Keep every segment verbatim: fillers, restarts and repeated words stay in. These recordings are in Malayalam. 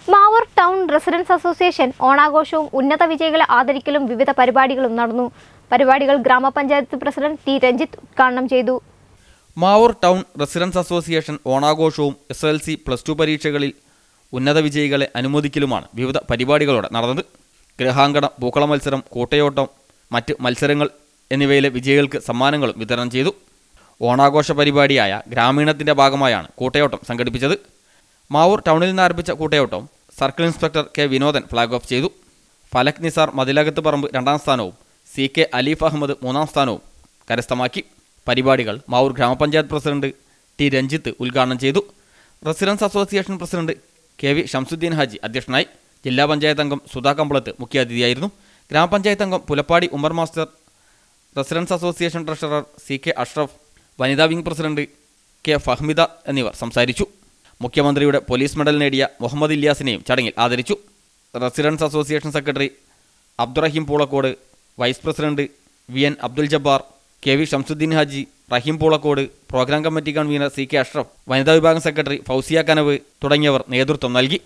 മാവൂർ ടൗൺ റെസിഡൻസ് അസോസിയേഷൻ ഓണാഘോഷവും ഉന്നത വിജയികളെ ആദരിക്കലും വിവിധ പരിപാടികളും നടന്നു. പരിപാടികൾ ഗ്രാമപഞ്ചായത്ത് പ്രസിഡന്റ് ടി രഞ്ജിത്ത് ഉദ്ഘാടനം ചെയ്തു. മാവൂർ ടൗൺ റെസിഡൻസ് അസോസിയേഷൻ ഓണാഘോഷവും S L C plus two പരീക്ഷകളിൽ ഉന്നത വിജയികളെ അനുമോദിക്കലുമാണ് വിവിധ പരിപാടികളോടെ നടന്നത്. ഗൃഹാങ്കണം, പൂക്കള മത്സരം, കൂട്ടയോട്ടം, മറ്റ് മത്സരങ്ങൾ എന്നിവയിലെ വിജയികൾക്ക് സമ്മാനങ്ങളും വിതരണം ചെയ്തു. ഓണാഘോഷ പരിപാടിയായ ഗ്രാമീണത്തിൻ്റെ ഭാഗമായാണ് കൂട്ടയോട്ടം സംഘടിപ്പിച്ചത്. മാവൂർ ടൗണിൽ നിന്ന് ആരംഭിച്ച കൂട്ടയോട്ടം circle inspector K Vinodan flag off ചെയ്തു. ഫലക് നിസാർ മതിലകത്ത് പറമ്പ് രണ്ടാം സ്ഥാനവും സി കെ അലീഫ് അഹമ്മദ് മൂന്നാം സ്ഥാനവും കരസ്ഥമാക്കി. പരിപാടികൾ മാവൂർ ഗ്രാമപഞ്ചായത്ത് പ്രസിഡന്റ് ടി രഞ്ജിത്ത് ഉദ്ഘാടനം ചെയ്തു. Residents association president K V Shamsuddeen Haji അധ്യക്ഷനായി. ജില്ലാ പഞ്ചായത്ത് അംഗം സുധാ കമ്പളത്ത് മുഖ്യാതിഥിയായിരുന്നു. ഗ്രാമപഞ്ചായത്ത് അംഗം Pulappadi Umar master, residents association treasurer C K Ashraf, വനിതാ വിംഗ് പ്രസിഡന്റ് കെ ഫഹ്മിദ എന്നിവർ സംസാരിച്ചു. മുഖ്യമന്ത്രിയുടെ പോലീസ് മെഡൽ നേടിയ മുഹമ്മദ് ഇല്യാസിനെയും ചടങ്ങിൽ ആദരിച്ചു. Residents association secretary Abdurahim Poolakode, vice president V N Abdul Jabbar, K V Shamsuddeen Haji, Rahim Poolakode, programme committee convener C K Ashraf, വനിതാ വിഭാഗം സെക്രട്ടറി ഫൗസിയ കനവ് തുടങ്ങിയവർ നേതൃത്വം നൽകി.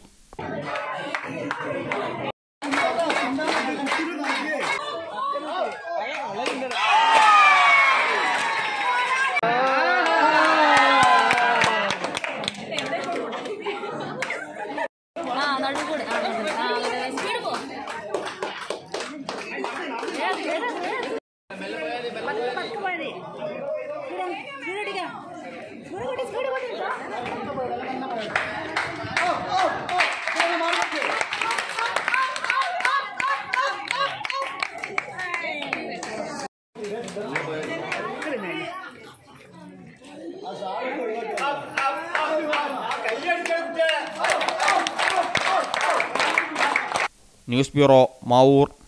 News bureau, Mavoor.